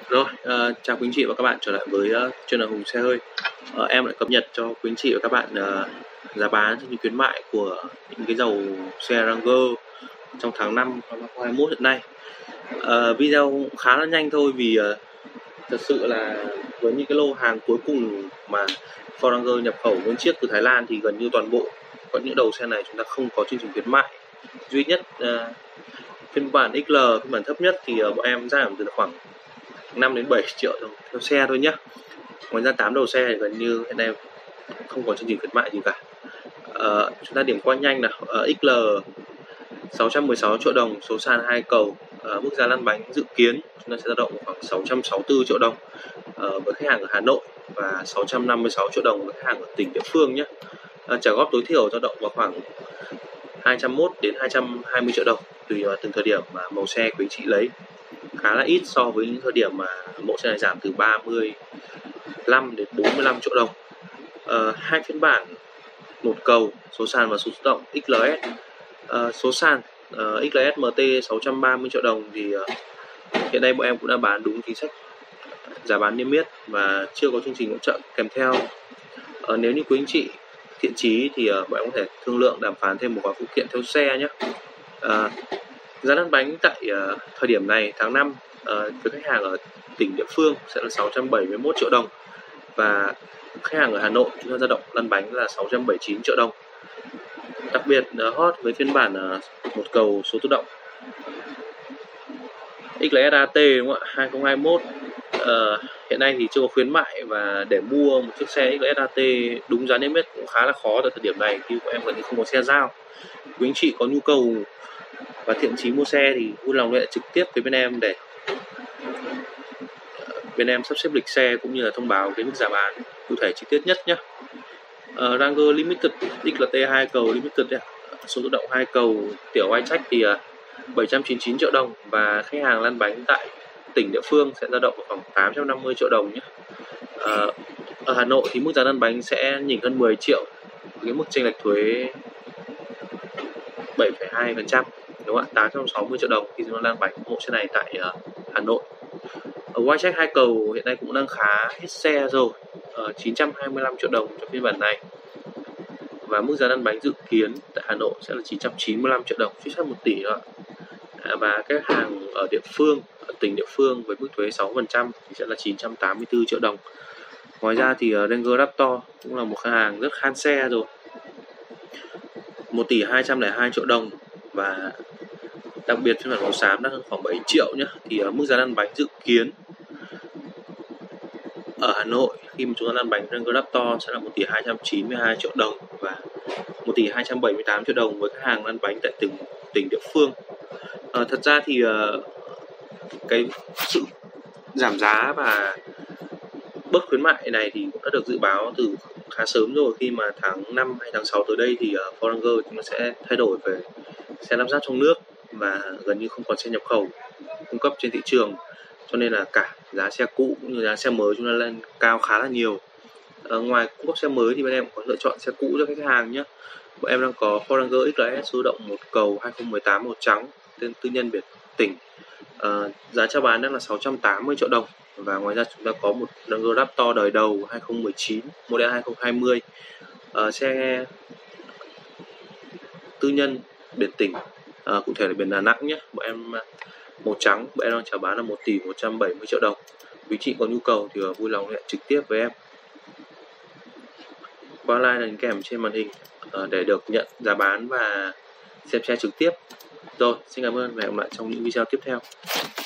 Rồi, chào quý anh chị và các bạn trở lại với channel Hùng Xe Hơi. Em lại cập nhật cho quý anh chị và các bạn giá bán cũng như khuyến mại của những cái dầu xe Ranger trong tháng 5 năm 2021 hiện nay. Video cũng khá là nhanh thôi vì thật sự là với những cái lô hàng cuối cùng mà Ford Ranger nhập khẩu nguyên chiếc từ Thái Lan thì gần như toàn bộ có những đầu xe này chúng ta không có chương trình khuyến mại. Duy nhất phiên bản XL, phiên bản thấp nhất thì bọn em giảm từ khoảng 5 đến 7 triệu đồng theo xe thôi nhé. Ngoài ra 8 đầu xe thì gần như hiện nay không có chương trình khuyến mại gì cả. Chúng ta điểm qua nhanh nào. XL 616 triệu đồng, số sàn 2 cầu. Mức giá lăn bánh dự kiến chúng ta sẽ dao động khoảng 664 triệu đồng với khách hàng ở Hà Nội và 656 triệu đồng với khách hàng ở tỉnh địa phương nhé. Trả góp tối thiểu dao động vào khoảng 201 đến 220 triệu đồng tùy vào từng thời điểm mà màu xe quý chị lấy, khá là ít so với những thời điểm mà mẫu xe này giảm từ 35 đến 45 triệu đồng. Hai phiên bản một cầu, số sàn và số tự động XLS. Số sàn XLS MT 630 triệu đồng thì hiện nay bọn em cũng đã bán đúng chính sách giá bán niêm yết và chưa có chương trình hỗ trợ kèm theo. Nếu như quý anh chị thiện chí thì bọn em có thể thương lượng đàm phán thêm một gói phụ kiện theo xe nhé. Giá lăn bánh tại thời điểm này tháng 5 với khách hàng ở tỉnh địa phương sẽ là 671 triệu đồng và khách hàng ở Hà Nội chúng ta dao động lăn bánh là 679 triệu đồng. Đặc biệt hot với phiên bản một cầu số tự động XLS AT đúng không ạ? 2021 hiện nay thì chưa có khuyến mại và để mua một chiếc xe XLS AT đúng giá niêm yết cũng khá là khó tại thời điểm này khi bọn em gần như không có xe giao. Quý anh chị có nhu cầu và thiện chí mua xe thì vui lòng liên hệ trực tiếp với bên em để bên em sắp xếp lịch xe cũng như là thông báo cái mức giá bán cụ thể chi tiết nhất nhé. Ranger Limited XLT 2 cầu Limited số tự động 2 cầu tiểu ai trách thì 799 triệu đồng và khách hàng lăn bánh tại tỉnh địa phương sẽ dao động khoảng 850 triệu đồng nhé. Ở Hà Nội thì mức giá lăn bánh sẽ nhỉnh hơn 10 triệu với mức chênh lệch thuế 7,2%, đúng không ạ? 860 triệu đồng khi chúng ta lăn bánh mẫu xe này tại Hà Nội. Ở Whitecheck 2 cầu hiện nay cũng đang khá hết xe rồi, 925 triệu đồng cho phiên bản này và mức giá lăn bánh dự kiến tại Hà Nội sẽ là 995 triệu đồng, suýt soát 1 tỷ đó. Và các hàng ở địa phương, ở tỉnh địa phương với mức thuế 6% thì sẽ là 984 triệu đồng. Ngoài ra thì Ranger Raptor cũng là một khách hàng rất khan xe rồi, 1 tỷ 202 triệu đồng và đặc biệt phiên bản màu xám đang khoảng 7 triệu nhé. Thì mức giá lăn bánh dự kiến ở Hà Nội khi mà chúng ta lăn bánh Ranger Raptor sẽ là 1 tỷ 292 triệu đồng và 1 tỷ 278 triệu đồng với khách hàng lăn bánh tại từng tỉnh địa phương. Thật ra thì cái sự giảm giá và bớt khuyến mại này thì cũng đã được dự báo từ khá sớm rồi, khi mà tháng 5 hay tháng 6 tới đây thì Ford Ranger chúng ta sẽ thay đổi về xe lắp ráp trong nước và gần như không còn xe nhập khẩu cung cấp trên thị trường, cho nên là cả giá xe cũ cũng như giá xe mới chúng ta lên cao khá là nhiều. Ngoài cung cấp xe mới thì bên em có lựa chọn xe cũ cho khách hàng nhé. Bọn em đang có Ford Ranger XLS số động một cầu 2018 màu trắng tên tư nhân biệt tỉnh, giá chào bán đang là 680 triệu đồng và ngoài ra chúng ta có một Ranger Raptor đời đầu 2019 model 2020, xe tư nhân biệt tỉnh, cụ thể là biển Đà Nẵng nhé. Bọn em màu trắng, bọn em đang chào bán là 1 tỷ 170 triệu đồng. Quý chị có nhu cầu thì vui lòng liên hệ trực tiếp với em qua line đánh kèm trên màn hình để được nhận giá bán và xem xe trực tiếp. Rồi, xin cảm ơn và hẹn gặp lại trong những video tiếp theo.